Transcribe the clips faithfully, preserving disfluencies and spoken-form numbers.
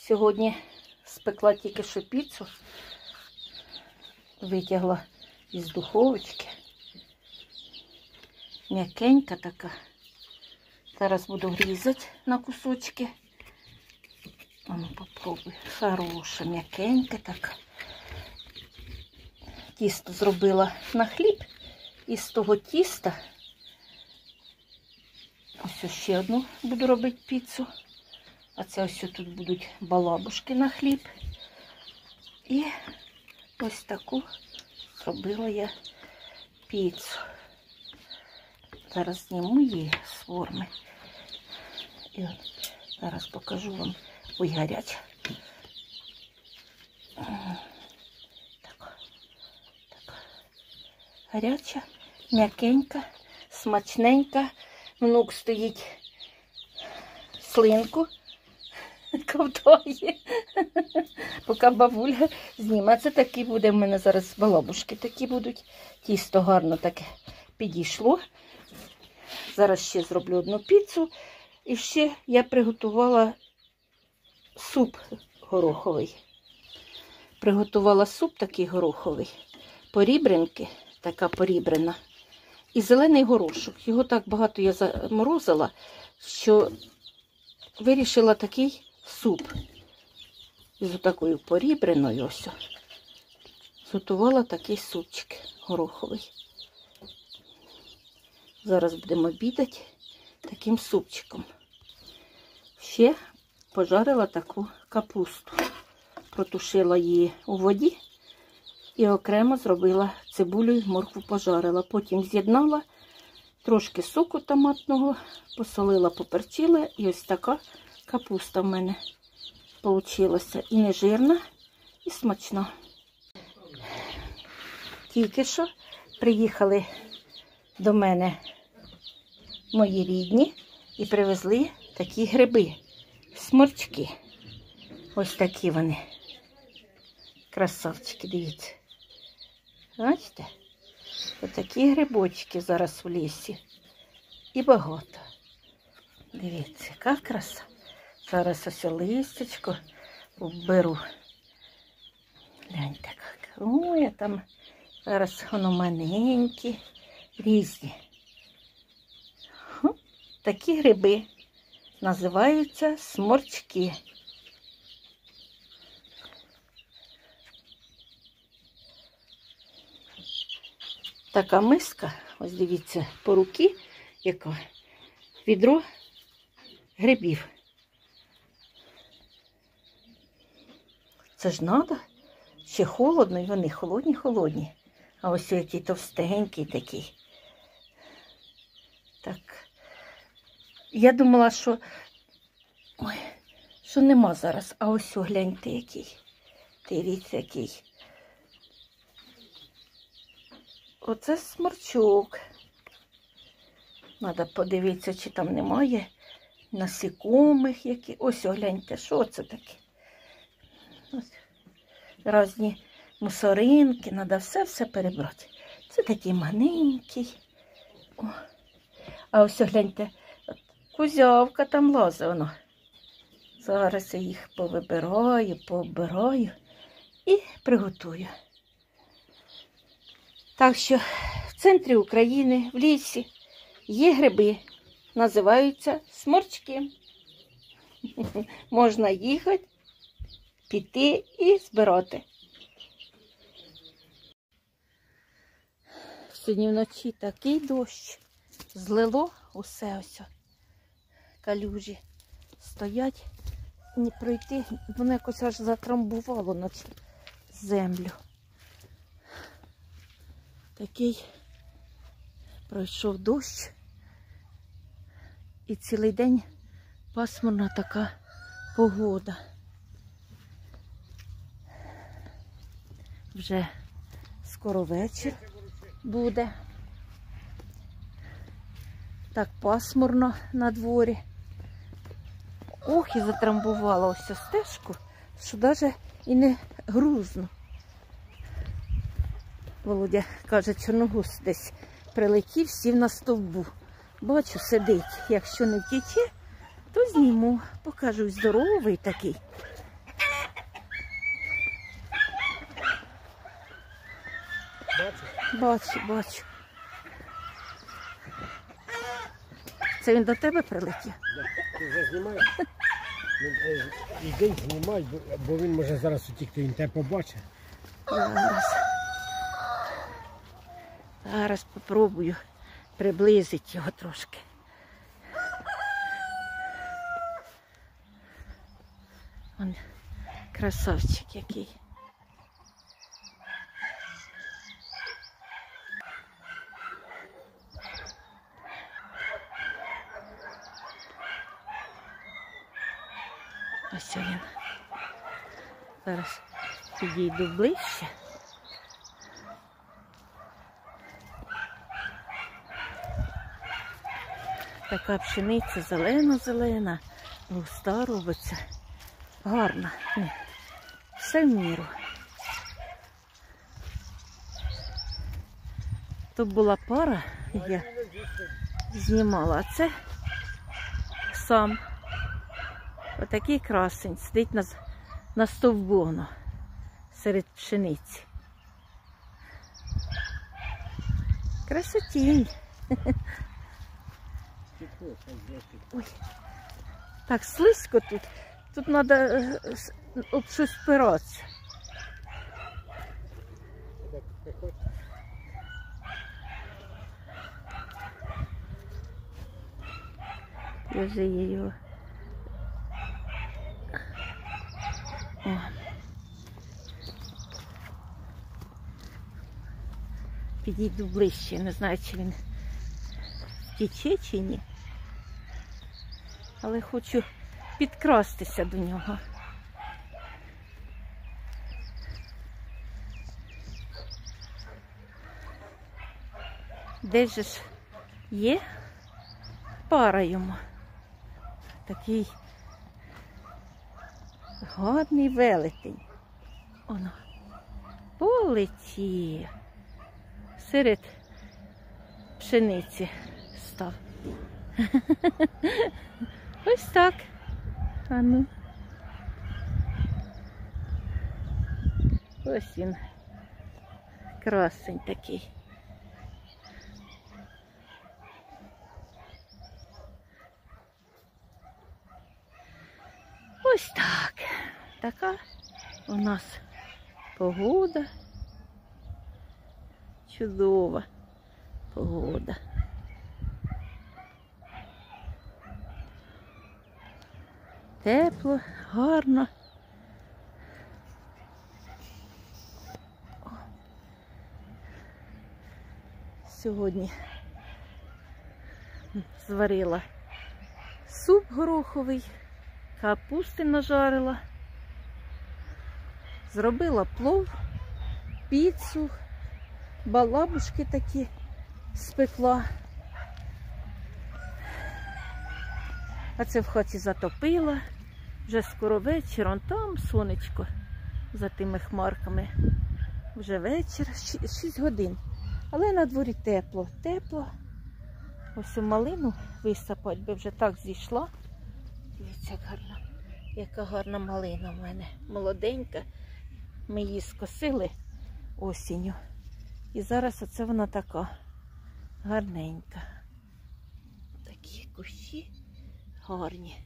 Сьогодні спекла тільки що піцу, витягла із духовочки. М'якенька така. Зараз буду різати на кусочки. А ну попробуй. Хороша, м'якенька така. Тісто зробила на хліб. І з того тіста ось ще одну буду робити піцу. А це ось тут будуть балабушки на хліб. І ось таку зробила я піцу. Зараз зніму її з форми. І от зараз покажу вам. Ой, гаряча. Так, так. Гаряча, м'якенька, смачненька. Внук стоїть, слинку ковтає. Поки бабуля зніме. Це такі буде в мене зараз балабушки. Такі будуть. Тісто гарно таке підійшло. Зараз ще зроблю одну піцу. І ще я приготувала суп гороховий. Приготувала суп такий гороховий. Порібринки, така порібрина. І зелений горошок. Його так багато я заморозила, що вирішила такий суп. З такою порібриною ось. Зготувала такий супчик гороховий. Зараз будемо обідати таким супчиком. Ще пожарила таку капусту. Протушила її у воді і окремо зробила цибулю і моркву пожарила. Потім з'єднала, трошки соку томатного, посолила, поперчила. І ось така капуста в мене получилася. І не жирна, і смачна. Тільки що приїхали до мене мої рідні і привезли такі гриби, сморчки. Ось такі вони. Красавчики, дивіться. Бачите? Ось такі грибочки зараз в лісі. І багато. Дивіться, яка краса. Зараз ось листечко беру. Гляньте, як. Ой, а там зараз воно маленькі, різні. Такі гриби називаються сморчки. Така миска, ось дивіться, по руки, яка відро грибів. Це ж треба, ще холодно, і вони холодні-холодні. А ось який товстенький такий. Так. Я думала, що, ой, що нема зараз, а ось гляньте який. Дивіться який. Оце сморчок. Треба подивитися, чи там немає насікомих які. Ось гляньте, що це таке. Ось. Різні мусоринки, треба все-все перебрати. Це такий маленький. О. А ось гляньте. Кузявка там лазить воно. Зараз я їх повибираю, пообираю і приготую. Так що в центрі України, в лісі, є гриби. Називаються сморчки. Можна їхати, піти і збирати. Сьогодні вночі такий дощ. Злило усе ось. Калюжі стоять, не пройти, воно якось аж затрамбувало на землю. Такий пройшов дощ, і цілий день пасмурна така погода. Вже скоро вечір буде. Так пасмурно на дворі. Ох, і затрамбувала ось стежку, що навіть і не грузно. Володя каже, чорногуз десь прилетів, сів на стовбу. Бачу, сидить. Якщо не втіче, то зніму. Покажу, здоровий такий. Бачу, бачу. Це він до тебе прилетів? Да. Ти вже знімаєш? Ну, е, іди знімай, бо, бо він може зараз утікти, він тебе побачить. Зараз. Зараз попробую приблизити його трошки. Он красавчик який. Ось він. Зараз підійду ближче. Така пшениця зелена-зелена, густа робиться. Гарна. Ні. Все в міру. Тут була пара, я знімала, а це сам. Отакий красень сидить на, на стовбону серед пшениці. Красотінь. Ой, так слизько тут. Тут треба об щось спиратися. Я вже є його. О. Підійду ближче, не знаю, чи він втіче чи ні. Але хочу підкрастися до нього. Де ж є пара йому? Такий гарний велетень. Оно полетів. Серед пшениці став. Ось так. А ну. Ось він. Красень такий. Ось так. Така у нас погода. Чудова погода. Тепло, гарно. Сьогодні зварила суп гороховий, капусти нажарила, зробила плов, піцу, балабушки такі спекла. А це в хаті затопила. Вже скоро вечір, он там сонечко за тими хмарками. Вже вечір, шість годин. Але на дворі тепло, тепло. Ось у малину висапать, би вже так зійшла. Дивіться, як гарна, яка гарна малина в мене. Молоденька. Ми її скосили осінню. І зараз оце вона така гарненька. Такі кущі гарні.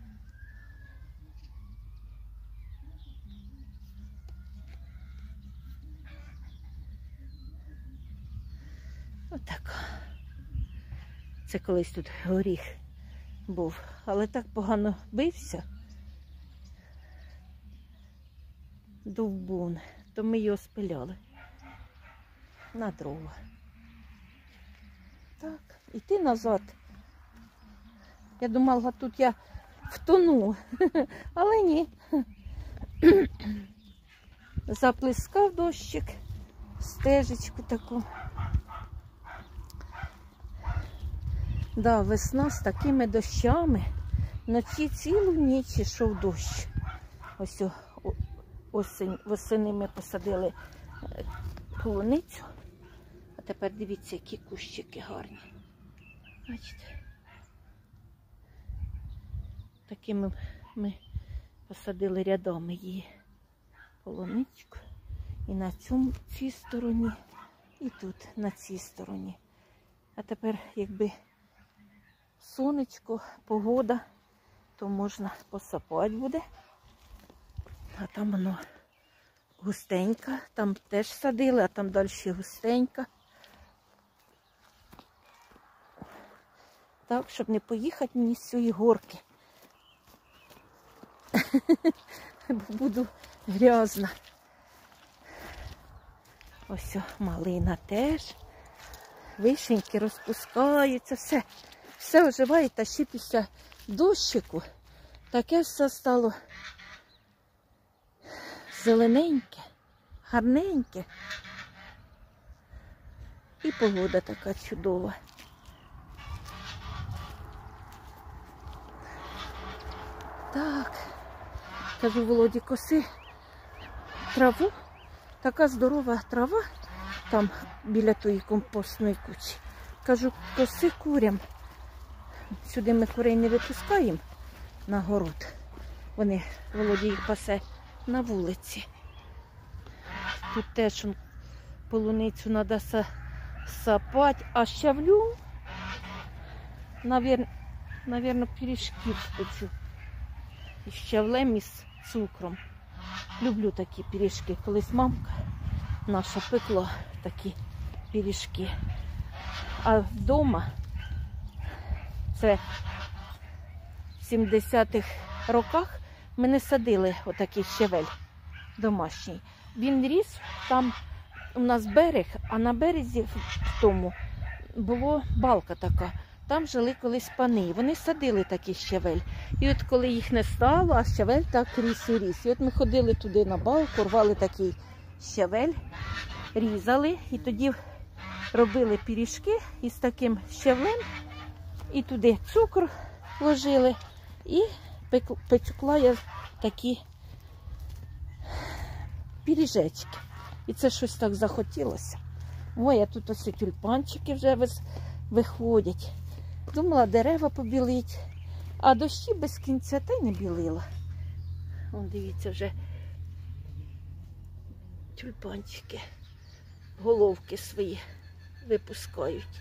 Отака. Це колись тут горіх був, але так погано бився. Довбун, то ми його спиляли на дрова. Так, іти назад. Я думала, тут я втону, але ні. Заплескав дощик, стежечку таку. Да, весна з такими дощами. Вночі цілу ніч йшов дощ. Ось осінь, восени ми посадили полуницю. А тепер дивіться, які кущики гарні. Бачите? Такими ми посадили рядами її полуничку. І на цьому, цій стороні і тут, на цій стороні. А тепер, якби сонечко, погода, то можна посапати буде. А там воно густенько, там теж садили, а там далі густенько. Так, щоб не поїхати мені з цієї горки. Бо буду грязна. Ось о, малина теж. Вишеньки розпускаються, все. Все оживає, та ще після дощику таке все стало зелененьке, гарненьке. І погода така чудова. Так, кажу, Володі, коси траву, така здорова трава, там біля тої компостної кучі. Кажу, коси курям. Сюди ми курей не випускаємо на город. Вони, Володі, їх пасе на вулиці. Тут теж полуницю треба сапати, а щавлю, навірно, навірно, пиріжків спечу. Із щавлем, із цукром. Люблю такі пиріжки. Колись мамка наша пекла такі пиріжки. А вдома, це в сімдесятих роках, ми не садили отакий щавель домашній. Він ріс, там у нас берег, а на березі в тому була балка така. Там жили колись пани, вони садили такий щавель. І от коли їх не стало, а щавель так ріс і ріс. І от ми ходили туди на балку, рвали такий щавель, різали. І тоді робили пиріжки із таким щавлем. І туди цукор ложили. І пекла я такі пиріжечки. І це щось так захотілося. Ой, а тут ось тюльпанчики вже виходять. Думала, дерева побілить, а дощі без кінця та й не білила. Вон, дивіться, вже тюльпанчики, головки свої випускають.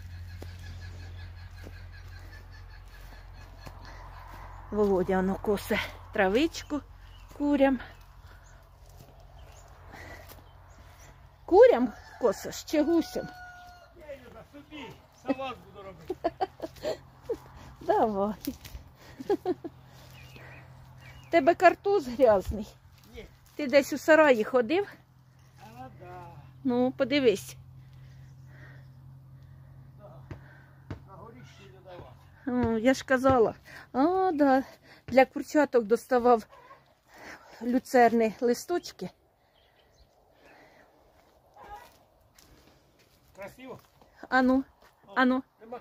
Володя, воно косе травичку курям. Курям косиш чи гусям? Я її за собі, салат буду робити. Давай. Тебе картуз грязний. Ні. Ти десь у сараї ходив? А, да. Ну, подивись. Да. На горіщі не давав. О, я ж казала. А, да. Для курчаток доставав люцерни листочки. Красиво? Ану, ану. Нема?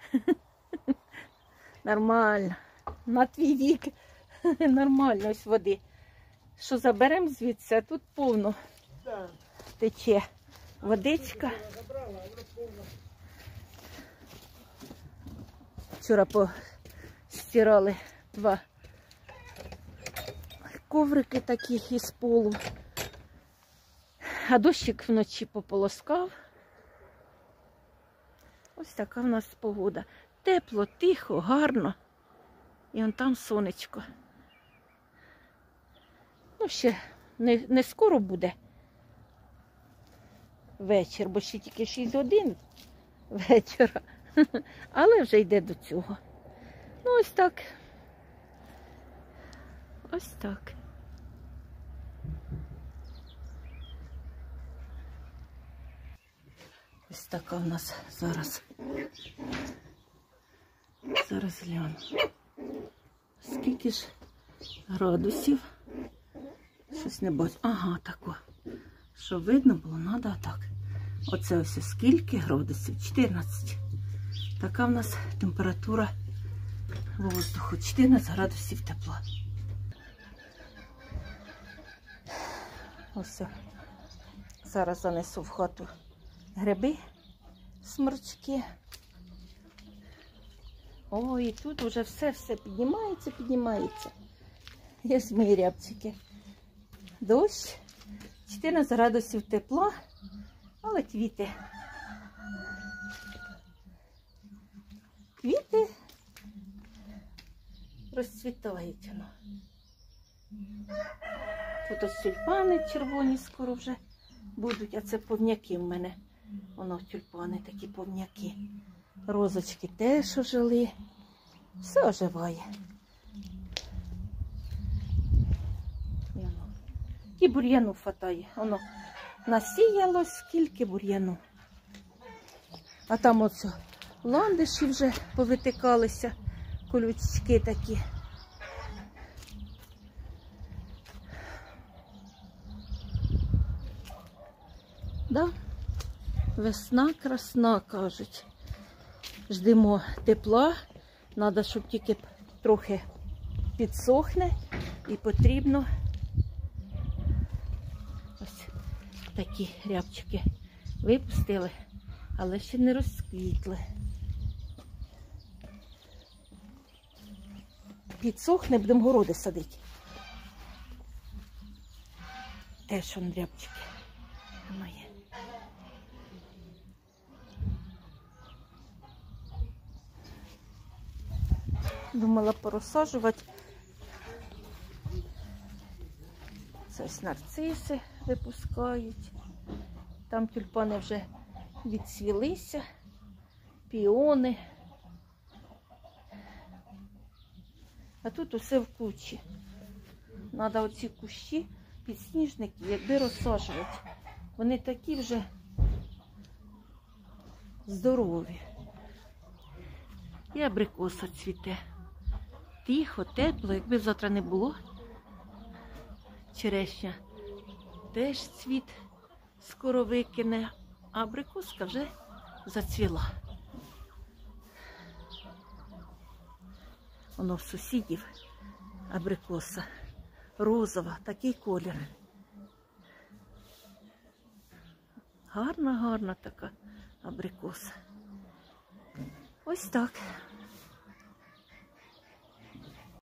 Нормально. На твій вік. Нормально ось води. Що заберемо звідси, а тут повно Да. тече водичка. Забрала, а воно повно. Вчора постирали два коврики такі із полу. А дощик вночі пополоскав. Ось така в нас погода. Тепло, тихо, гарно. І он там сонечко. Ну, ще не, не скоро буде вечір, бо ще тільки шість годин вечора. Але вже йде до цього. Ну, ось так. Ось так. Ось така в нас зараз. Зараз гляну. Скільки ж градусів? Щось не бачу. Ага, тако. Щоб видно було, треба так. Оце ось скільки градусів? чотирнадцять. Така в нас температура воздуху. чотирнадцять градусів тепла. Ось. Зараз занесу в хату гриби, сморчки. Ой, і тут вже все-все піднімається, піднімається. Є мої рябчики. Дощ, чотирнадцять градусів тепла. Але квіти. Квіти розцвітають. Воно. Тут ось тюльпани червоні скоро вже будуть, а це повняки в мене. Воно тюльпани такі повняки. Розочки теж ожили. Все оживає. І бур'яну хватає. Воно насіялось, скільки бур'яну. А там оце ландиші вже повитикалися, колючки такі. Да? Весна красна, кажуть. Ждемо тепла. Треба, щоб тільки трохи підсохне. І потрібно ось такі рябчики випустили, але ще не розквітли. Підсохне, будемо городи садити. Теж он рябчики. Воно є. Думала порозсаджувати. Це ось нарциси випускають. Там тюльпани вже відцвілися, піони. А тут усе в кучі. Треба оці кущі, підсніжники, якби розсаджувати. Вони такі вже здорові. І абрикоса цвіте. Тихо, тепло, якби завтра не було. Черешня теж цвіт скоро викине, а абрикоска вже зацвіла. Воно в сусідів абрикоса розова, такий колір. Гарна, гарна така абрикоса. Ось так.